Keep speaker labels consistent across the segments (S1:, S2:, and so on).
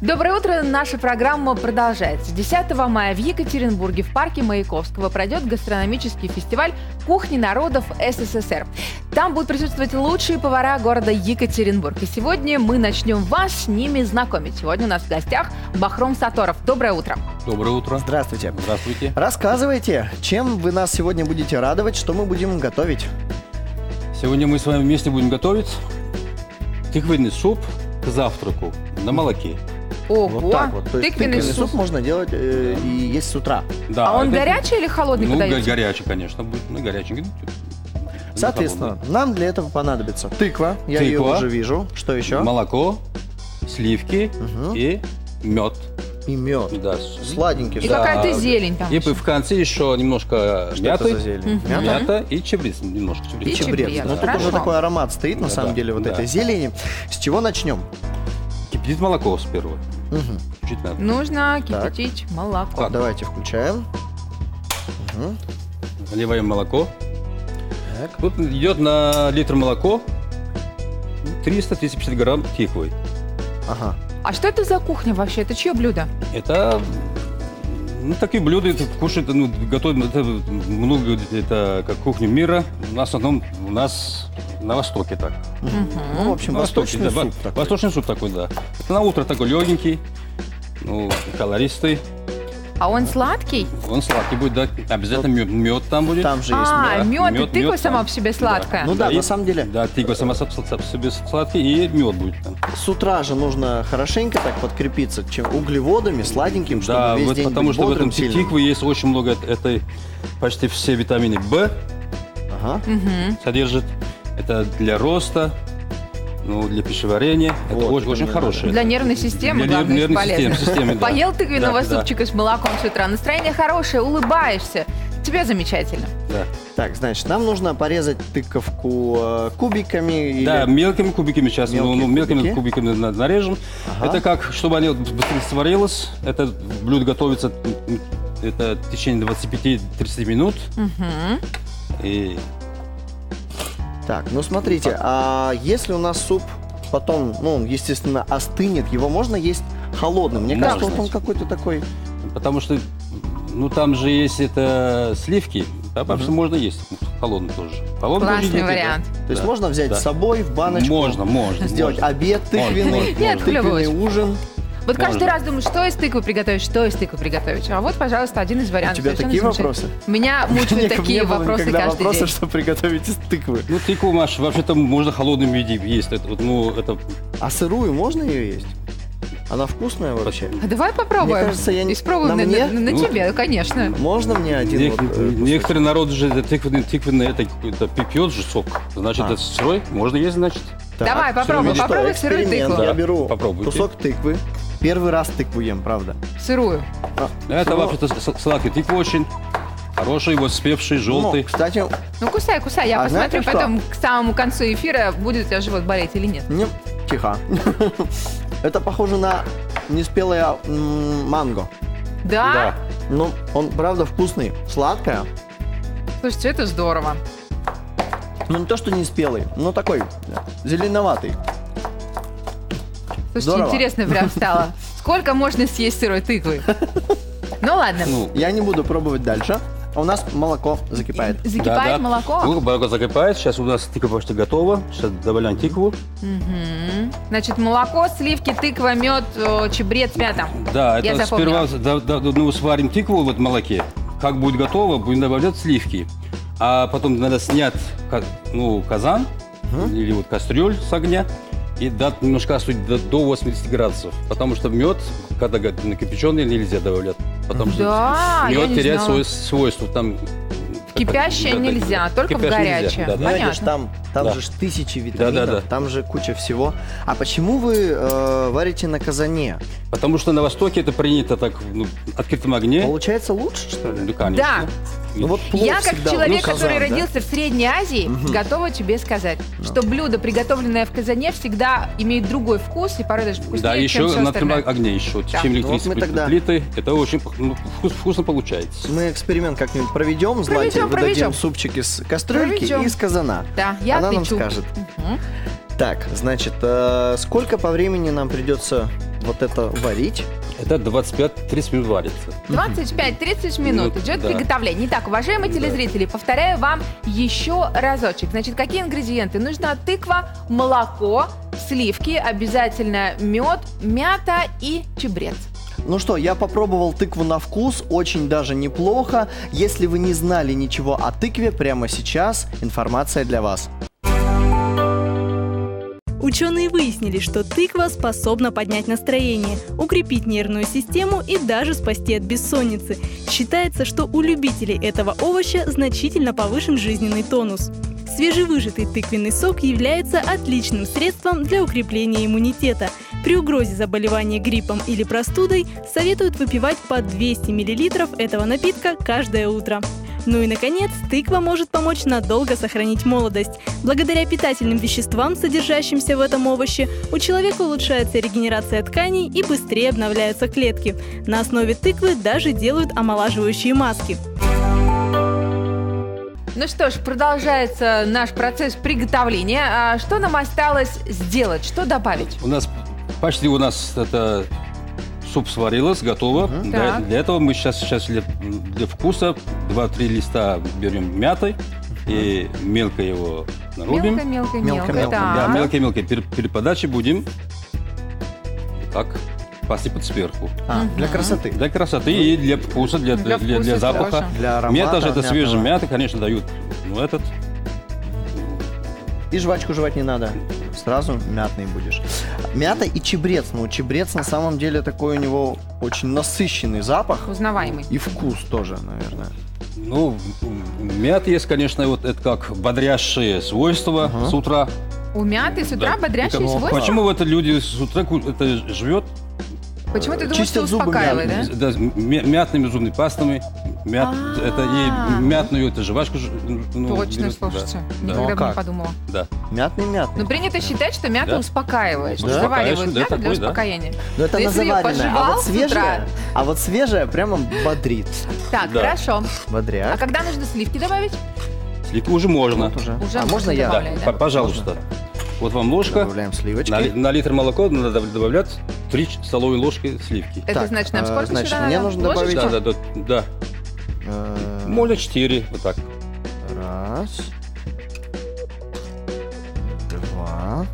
S1: Доброе утро. Наша программа продолжается. 10 мая в Екатеринбурге в парке Маяковского пройдет гастрономический фестиваль «Кухни народов СССР». Там будут присутствовать лучшие повара города Екатеринбург. И сегодня мы начнем вас с ними знакомить. Сегодня у нас в гостях Бахром Саторов. Доброе утро.
S2: Доброе утро.
S3: Здравствуйте.
S2: Здравствуйте.
S3: Рассказывайте, чем вы нас сегодня будете радовать, что мы будем готовить?
S2: Сегодня мы с вами вместе будем готовить тыквенный суп к завтраку на молоке.
S1: Ого,
S3: Вот так вот. То есть
S1: тыквенный суп.
S3: можно делать и есть с утра.
S2: Да,
S1: А он горячий или холодный подаете?
S2: Горячий, конечно, будет. Ну, горячий.
S3: Соответственно, нам для этого понадобится тыква. Я ее уже вижу. Что еще?
S2: Молоко, сливки и мед.
S3: И мед.
S2: Да.
S3: Сладенький.
S1: И какая-то зелень там.
S2: И в конце еще немножко
S3: Что это за
S2: мяты.
S3: зелень?
S2: Мята и чебрец немножко.
S1: И чебрец.
S3: Ну тут
S1: Хорошо.
S3: уже такой аромат стоит, на самом деле, вот этой зелени. С чего начнем?
S2: Кипятить молоко сперва. Чуть надо.
S1: Нужно кипятить молоко.
S2: Так.
S3: Давайте включаем.
S2: Наливаем молоко.
S3: Так.
S2: Тут идет на литр молоко 300-350 грамм тыквы.
S3: Ага.
S1: А что это за кухня вообще? Это чье блюдо?
S2: Это такие блюда, это кушают, готовят это много, это как кухня мира. В основном у нас на Востоке так.
S3: Ну, в общем,
S2: На Востоке,
S3: восточный
S2: да,
S3: суп такой.
S2: Восточный суп такой, да. Это на утро такой легенький, колористый.
S1: А он сладкий?
S2: Он сладкий будет, да. Обязательно мед там будет.
S3: Там же есть
S1: А,
S3: мед.
S1: мед и тыква
S2: мед
S1: сама
S2: там.
S1: по себе сладкая.
S3: Ну да,
S2: и-
S3: на самом деле.
S2: Да, тыква сама по себе сладкий, и мед будет там.
S3: С утра же нужно хорошенько так подкрепиться углеводами, сладеньким, чтобы
S2: Да,
S3: весь
S2: вот
S3: день
S2: потому
S3: быть
S2: что в
S3: бодрым,
S2: этом
S3: сильным.
S2: тыкве есть очень много этой, почти все витамины В
S3: Ага.
S2: содержит. Это для роста, для пищеварения.
S3: Вот,
S2: это очень,
S3: это
S2: очень
S3: мне
S2: хорошее.
S1: Для нервной системы,
S2: Для
S1: главное,
S2: нервной
S1: полезно.
S2: системы, да.
S1: Поел тыквенного
S2: Да,
S1: супчика с молоком с утра, настроение хорошее, улыбаешься. Тебе замечательно.
S2: Да.
S3: Так, значит, нам нужно порезать тыковку кубиками. Или...
S2: Да, мелкими кубиками сейчас,
S3: Мелкие
S2: мелкими
S3: кубики.
S2: кубиками нарежем.
S3: Ага.
S2: Это как, чтобы они быстрее сварилось. Это блюдо готовится это в течение 25-30 минут. И
S3: Так, ну смотрите, а если у нас суп потом, естественно, остынет, его можно есть холодным? Мне
S2: Можно.
S3: кажется, вот он какой-то такой...
S2: потому что, там же есть это сливки, да, потому что можно есть холодный тоже. Холодный тоже
S1: Классный
S2: едят,
S1: вариант.
S2: да.
S3: То есть
S2: Да.
S3: можно взять
S2: Да.
S3: с собой в баночку,
S2: Можно.
S3: сделать
S2: можно.
S3: обед тыквенный,
S1: Нет,
S3: тыквенный ужин.
S1: Вот каждый
S2: Можно.
S1: раз думаю, что из тыквы приготовить. А вот, пожалуйста, один из вариантов.
S3: У тебя
S1: Совершенно
S3: такие
S1: замечательно.
S3: вопросы?
S1: Меня мучают такие
S3: Не было
S1: вопросы
S3: никогда
S1: каждый
S3: вопроса,
S1: день.
S3: что приготовить из тыквы.
S2: Тыкву, Маш, вообще-то можно в холодном виде есть. Это, это
S3: А сырую можно ее есть? Она вкусная вообще?
S1: А давай попробуем.
S3: Мне кажется, я не-
S1: Испробуем
S3: на мне?
S1: на тебе, конечно.
S3: Можно мне один вот, кусочек?
S2: некоторые народы же это тыквенный это пьет же сок. Значит, это сырой, можно есть, значит.
S3: Так,
S1: Давай, попробуй,
S3: что,
S1: попробуй сырую
S3: эксперимент.
S1: тыкву.
S3: Я
S2: Да,
S3: беру
S2: попробуйте.
S3: кусок тыквы. Первый раз тыкву ем, правда.
S1: Сырую.
S2: Это
S3: Ну,
S2: вообще-то сладкий тыква очень. Хороший, вот спевший, желтый.
S3: Кстати,
S1: Ну, кусай. Я
S3: А
S1: посмотрю
S3: знаете что?
S1: потом к самому концу эфира, будет у тебя живот болеть или нет.
S3: тихо. Это похоже на неспелое манго.
S1: Да?
S3: Ну, он правда вкусный, сладкое.
S1: Слушайте, это здорово.
S3: Ну, не то, что не спелый, но такой зеленоватый.
S1: Слушайте,
S3: Здорово.
S1: интересно прям стало. Сколько можно съесть сырой тыквы? Ну ладно.
S3: Я не буду пробовать дальше. А у нас молоко закипает.
S1: Закипает молоко?
S2: Молоко закипает. Сейчас у нас тыква почти готова. Сейчас добавляем тыкву.
S1: Значит, молоко, сливки, тыква, мед, чебрец, мята.
S2: Да,
S1: Я
S2: это
S1: запомнила.
S2: сперва сварим тыкву в молоке. Как будет готово, будем добавлять сливки. А потом надо снять казан или вот кастрюль с огня и дать немножко остыть до 80 градусов. Потому что мед, когда накипяченный, нельзя добавлять. Потому что
S1: Да, я
S2: мед
S1: не
S2: теряет
S1: знала.
S2: свое свойство. Там,
S1: Кипящее нельзя, только в
S2: кипящее нельзя.
S1: горячее.
S2: Да, да.
S1: Понятно.
S3: Знаешь, там
S2: Да.
S3: же ж тысячи витаминов,
S2: Да.
S3: там же куча всего. А почему вы варите на казане?
S2: Потому что на Востоке это принято так в открытом огне.
S3: Получается лучше, что ли?
S2: Да, конечно.
S1: Да.
S3: Ну вот плов
S1: Я, как
S3: всегда,
S1: человек,
S3: казан,
S1: который
S3: да?
S1: родился в Средней Азии, готова тебе сказать, что блюдо, приготовленное в казане, всегда имеет другой вкус и порой даже вкуснее,
S2: Да,
S1: чем
S2: еще
S1: все
S2: на
S1: остальное.
S2: открытом огне еще.
S1: Да.
S2: Чем
S3: Ну вот мы тогда-
S2: плиты, это очень вкусно получается.
S3: Мы эксперимент как-нибудь проведем, Злате,
S1: Проведем.
S3: выдадим супчик из кастрюльки
S1: Проведем.
S3: и из казана.
S1: Да, я
S3: Она нам
S1: отличу.
S3: скажет.
S1: Мгм.
S3: Так, значит, сколько по времени нам придется вот это варить?
S2: Это 25-30 минут варится.
S1: 25-30 минут идет
S2: да.
S1: приготовление. Итак, уважаемые
S2: Да.
S1: телезрители, повторяю вам еще разочек. Значит, какие ингредиенты? Нужна тыква, молоко, сливки, обязательно мед, мята и чабрец.
S3: Ну что, я попробовал тыкву на вкус, очень даже неплохо. Если вы не знали ничего о тыкве, прямо сейчас информация для вас.
S4: Ученые выяснили, что тыква способна поднять настроение, укрепить нервную систему и даже спасти от бессонницы. Считается, что у любителей этого овоща значительно повышен жизненный тонус. Свежевыжатый тыквенный сок является отличным средством для укрепления иммунитета. При угрозе заболевания гриппом или простудой советуют выпивать по 200 мл этого напитка каждое утро. Ну и, наконец, тыква может помочь надолго сохранить молодость. Благодаря питательным веществам, содержащимся в этом овоще, у человека улучшается регенерация тканей и быстрее обновляются клетки. На основе тыквы даже делают омолаживающие маски.
S1: Ну что ж, продолжается наш процесс приготовления. А что нам осталось сделать? Что добавить?
S2: У нас это суп сварилось, готово.
S1: Так.
S2: Для этого мы сейчас для вкуса 2-3 листа берем мяты и мелко его нарубим.
S1: Мелко.
S3: Мелко.
S2: Да,
S1: Так.
S2: мелко. При подаче будем так посыпать сверху.
S3: Для красоты.
S2: Для красоты и для вкуса, для
S1: вкуса
S2: запаха.
S1: тоже.
S3: Для аромата.
S2: Мята же это
S3: мятного.
S2: свежая мята, конечно, дают.
S3: И жвачку жевать не надо. Сразу мятный будешь. Мята и чабрец. Ну, чабрец на самом деле такой у него очень насыщенный запах.
S1: Узнаваемый.
S3: И вкус тоже, наверное.
S2: Ну, мята есть, конечно, вот это как бодрящие свойства с утра.
S1: У мяты с утра
S2: Да.
S1: бодрящие
S2: И как-
S1: свойства?
S2: Почему это люди с утра это живет?
S1: Почему ты думаешь,
S3: Чистят
S1: что
S3: зубы
S1: успокаивает, да?
S3: мятными.
S2: Да, мятными зубными пастами. Это и мятную это жвачку.
S1: Точно,
S2: берут,
S1: слушайте.
S2: Да.
S3: Ну, а
S1: Никогда бы не
S3: как?
S1: подумала.
S2: Да.
S3: Мятный.
S1: Ну, принято считать, что мята
S2: Да.
S1: успокаивает. Что
S2: Да.
S1: заваривают
S2: Успокаиваешь, да,
S1: мяту для
S2: такой, да.
S1: успокоения.
S3: Но это
S1: Но
S3: на
S1: если её
S3: заваренное.
S1: пожевал с
S3: Вот свежее прямо бодрит.
S1: Так,
S2: Да.
S1: хорошо. А
S3: Бодряк.
S1: когда нужно сливки добавить?
S2: Сливки уже можно.
S3: Вот уже.
S1: Уже
S3: А можно
S1: можно
S3: я?
S1: добавлять.
S2: Да, пожалуйста. Вот вам ложка.
S3: Добавляем сливочки.
S2: На литр молока надо добавлять 3 столовые ложки сливки.
S1: Это
S3: Так,
S1: значит, нам сколько
S3: значит,
S1: сюда
S3: мне
S1: надо?
S3: нужно добавить-
S1: Ложечку?
S2: Да.
S3: Э,
S2: Можно 4, вот так.
S3: Раз. Два.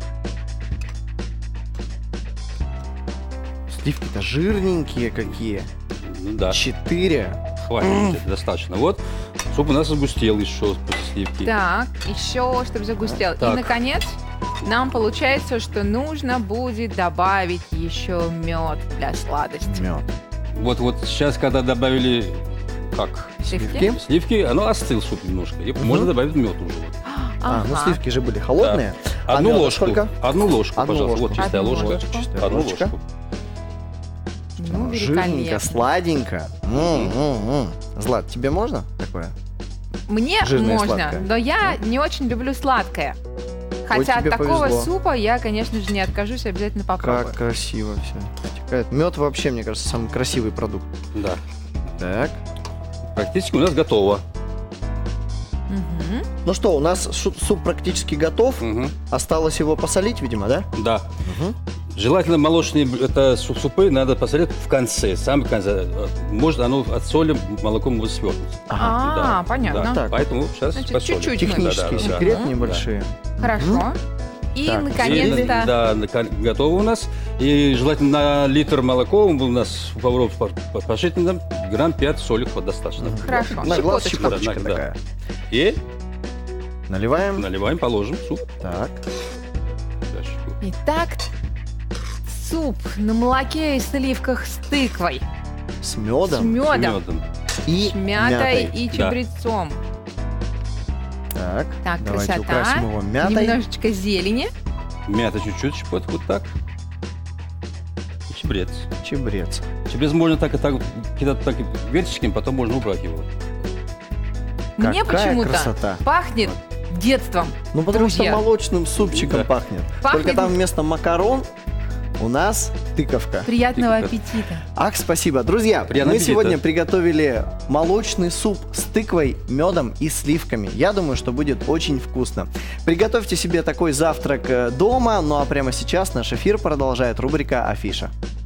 S3: Сливки-то жирненькие какие.
S2: Ну да,
S3: 4.
S2: хватит, достаточно. Вот, суп у нас сгустел еще после сливки.
S1: Так, еще, чтобы загустел. И,
S2: Так.
S1: наконец, нам получается, что нужно будет добавить еще мед для сладости.
S3: Мед.
S2: Вот сейчас, когда добавили
S1: Сливки?
S2: сливки, оно остыл суп немножко. И можно добавить мед уже. Вот.
S3: Ну
S1: Ага.
S3: сливки же были холодные. А
S2: Одну
S3: мёда
S2: ложку.
S3: сколько?
S2: Одну ложку,
S3: Одну
S2: пожалуйста.
S3: ложку.
S2: Вот чистая
S1: Одну
S2: ложка.
S1: ложку.
S3: Чистая
S2: Одну
S3: ложка.
S2: ложку.
S1: Ну,
S3: Жирненько,
S1: великолепно.
S3: сладенько. Злат, тебе можно такое?
S1: Мне
S3: Жирное и
S1: можно,
S3: сладкое.
S1: но я не очень люблю сладкое. Хотя от
S3: тебе
S1: такого
S3: повезло.
S1: супа я, конечно же, не откажусь, обязательно попробую.
S3: Как красиво все. Мед вообще, мне кажется, самый красивый продукт.
S2: Да.
S3: Так.
S2: Практически у нас готово.
S1: Мгм.
S3: Ну что, у нас суп практически готов.
S2: Мгм.
S3: Осталось его посолить, видимо, да?
S2: Да. Желательно молочные супы надо посолить в конце, в самом конце. Может, оно от соли молоком может свернуться.
S1: А,
S2: Да,
S1: понятно.
S2: Да.
S3: Так.
S2: Поэтому сейчас
S1: Значит,
S2: посолим.
S1: чуть-чуть
S3: Технический
S2: Да, да, да.
S3: секрет
S1: Мгм.
S3: небольшие.
S1: Хорошо. И,
S3: Так,
S1: наконец-то,
S2: Да, готово у нас. И желательно на литр молока у нас пошить грамм 5 соли достаточно.
S1: хорошо.
S3: На глаз
S1: Щепоточка.
S3: щепоточка
S2: Да, да.
S3: такая.
S2: И
S3: Наливаем.
S2: наливаем, положим суп.
S3: Так.
S2: Дальше.
S1: Итак, суп на молоке и сливках с тыквой,
S3: С
S1: с
S3: медом
S1: медом,
S2: Медом.
S3: и
S1: с мятой
S3: мятой.
S1: и
S2: Да.
S1: чабрецом.
S3: Так,
S1: Так,
S3: давайте
S1: красота.
S3: украсим его мятой.
S1: Немножечко зелени.
S2: Мята чуть-чуть, вот так. И чабрец.
S3: Чабрец.
S2: Чабрец можно так и так кидать так и веточками, потом можно убрать его.
S1: Мне
S3: Какая
S1: почему-то
S3: красота.
S1: пахнет детством.
S3: Ну, потому
S1: Друзья.
S3: что молочным супчиком
S2: Да.
S3: пахнет.
S1: Пахнет-
S3: Только там вместо макарон у нас тыковка.
S1: Приятного
S2: Тыква.
S1: аппетита.
S3: Ах, спасибо. Друзья,
S2: Приятного
S3: мы
S2: аппетита.
S3: сегодня приготовили молочный суп с тыквой, медом и сливками. Я думаю, что будет очень вкусно. Приготовьте себе такой завтрак дома. Ну а прямо сейчас наш эфир продолжает рубрика «Афиша».